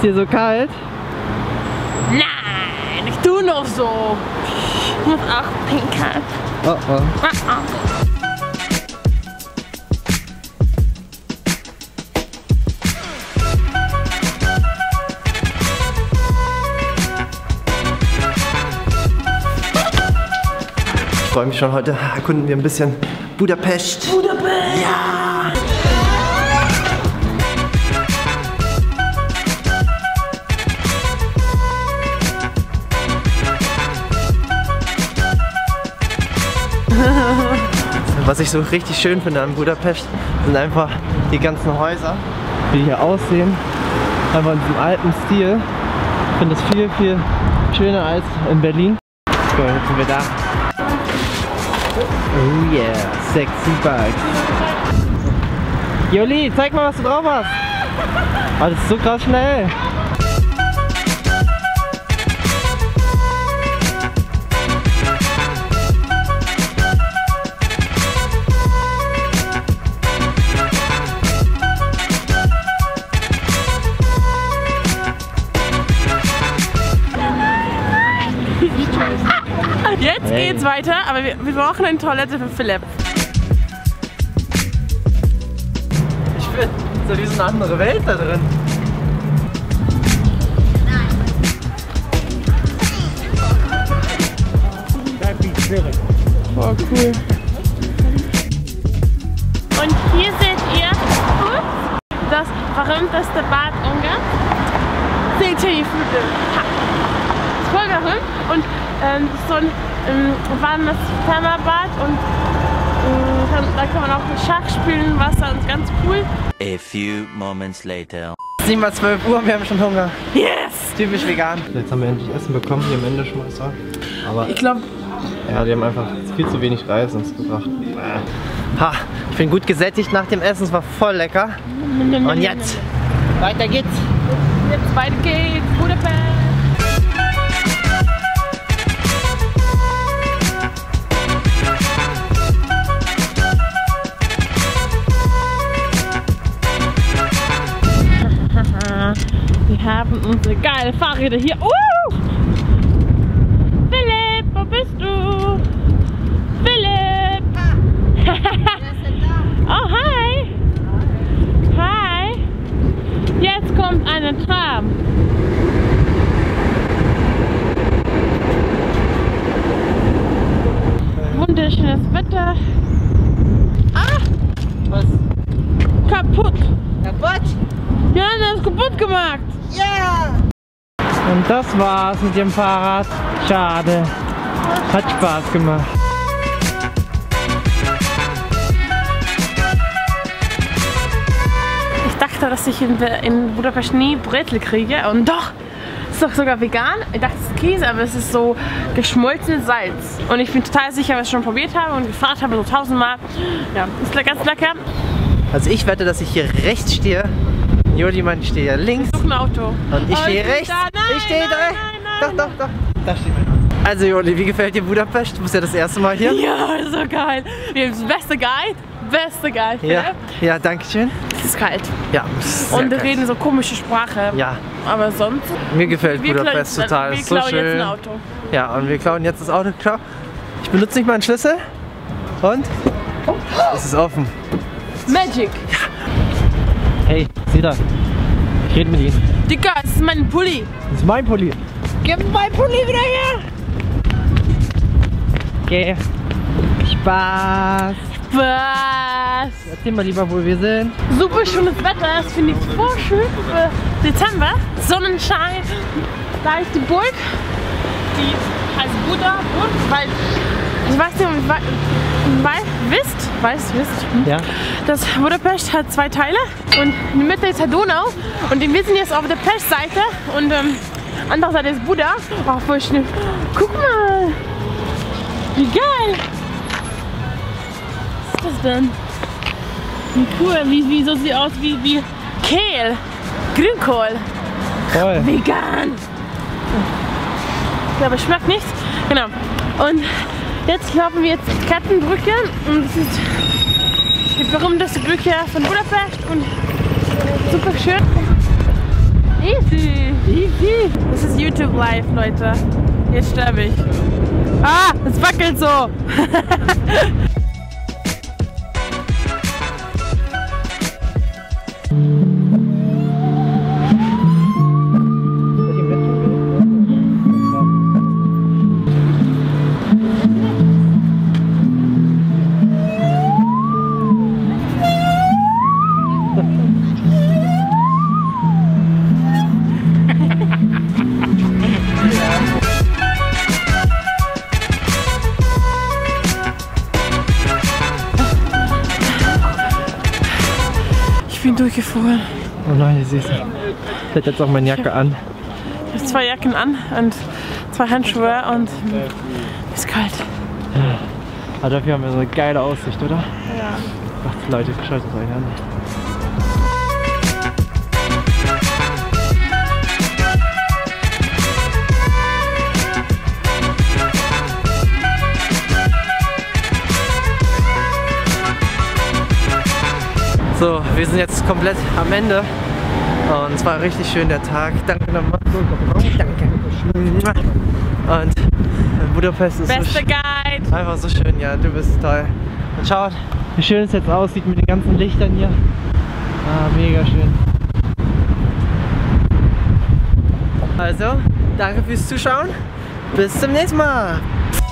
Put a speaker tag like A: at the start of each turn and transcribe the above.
A: dir so kalt?
B: Nein, ich tu noch so. Ich muss auch pinkeln.
A: Oh oh. Ich freue mich schon, heute erkunden wir ein bisschen Budapest.
B: Budapest!
A: Ja! Was ich so richtig schön finde an Budapest, sind einfach die ganzen Häuser, wie die hier aussehen. Einfach in diesem alten Stil. Ich finde das viel, viel schöner als in Berlin. So, jetzt sind wir da. Oh yeah, sexy Bike. Joli, zeig mal, was du drauf hast. Oh, das ist so krass schnell.
B: Jetzt geht's weiter, aber wir brauchen eine Toilette für Philipp.
A: Ich finde, so wie so eine andere Welt da drin.
B: Oh, cool. Und hier seht ihr das berühmteste Bad Ungarns. Seht ihr die Flügel? Ist voll berühmt und so ein warmes Thermabad und da kann man auch Schach spielen im Wasser und ganz cool.
C: A few moments later.
A: Es ist nicht mal 12 Uhr und wir haben schon Hunger.
B: Yes!
A: Typisch vegan. Jetzt haben wir endlich Essen bekommen hier im Endeschmeißer. Aber
B: Ich glaube,
A: ja, die haben einfach viel zu wenig Reis uns gebracht. Ha, ich bin gut gesättigt nach dem Essen, es war voll lecker. Und jetzt, weiter geht's.
B: Jetzt weiter geht's, Budapest. Wir haben unsere geile Fahrräder hier. Philipp, wo bist du? Philipp! Oh, hi! Hi! Jetzt kommt eine Tram. Wunderschönes Wetter. Ah!
A: Was?
B: Kaputt!
A: Kaputt?
B: Ja, das ist kaputt gemacht.
A: Ja! Yeah. Und das war's mit dem Fahrrad. Schade. Hat Spaß gemacht.
B: Ich dachte, dass ich in Budapest nie Brezel kriege und doch, ist doch sogar vegan. Ich dachte, es ist Käse, aber es ist so geschmolzenes Salz. Und ich bin total sicher, was ich schon probiert habe und gefragt habe so 1000-mal. Ja, ist ganz lecker.
A: Also ich wette, dass ich hier rechts stehe. Joli meint, ich stehe hier links.
B: Ich suche ein Auto.
A: Und ich stehe rechts. Ich stehe da. Doch. Da steht mein Auto. Also Joli, wie gefällt dir Budapest? Du bist ja das erste Mal hier.
B: Ja, so geil. Wir haben das beste Guide. Beste Guide.
A: Ja, danke schön.
B: Es ist kalt.
A: Ja.
B: Und wir reden so komische Sprache.
A: Ja.
B: Aber sonst.
A: Mir gefällt Budapest total.
B: Wir
A: Ist so
B: klauen
A: schön.
B: jetzt ein Auto.
A: Ja, und wir klauen jetzt das Auto. Ich benutze nicht mal einen Schlüssel. Und es ist offen.
B: Magic.
A: Hey, sieh da. Ich rede mit Ihnen.
B: Dicker, das ist mein Pulli.
A: Das ist mein Pulli.
B: Gib mein Pulli wieder her.
A: Okay. Spaß.
B: Was?
A: Erzähl mal lieber, wo wir sind.
B: Super schönes Wetter, das finde ich voll schön für Dezember. Sonnenschein. Da ist die Burg. Die heißt Buda Burg, weil ich weiß nicht, wisst,
A: Ja.
B: dass Budapest hat 2 Teile und in der Mitte ist die Donau und wir sind jetzt auf der Pest-Seite und andere Seite ist Buda. Oh, voll schön. Guck mal, wie geil. Was ist das denn? Wie cool, wie so sieht aus wie Kehl, Grünkohl,
A: Toll.
B: vegan. Ja, aber schmeckt nichts. Genau. Und jetzt laufen wir jetzt die Kettenbrücke und das ist die berühmteste Brücke von Budapest und super schön. Easy.
A: Easy.
B: Das ist YouTube Live, Leute. Jetzt sterbe ich. Ah, es wackelt so. Ich bin durchgefroren.
A: Oh nein, ihr seht es. Ich hätte jetzt auch meine Jacke an.
B: Ich habe 2 Jacken an und 2 Handschuhe und es ist kalt.
A: Aber dafür haben wir so eine geile Aussicht, oder?
B: Ja.
A: Ach Leute, schaut es euch an. So, wir sind jetzt komplett am Ende und es war richtig schön der Tag. Danke nochmal. Danke. Und Budapest ist
B: Beste Guide.
A: einfach so schön, ja, du bist toll. Und schaut, wie schön es jetzt aussieht mit den ganzen Lichtern hier. Ah, mega schön. Also, danke fürs Zuschauen. Bis zum nächsten Mal.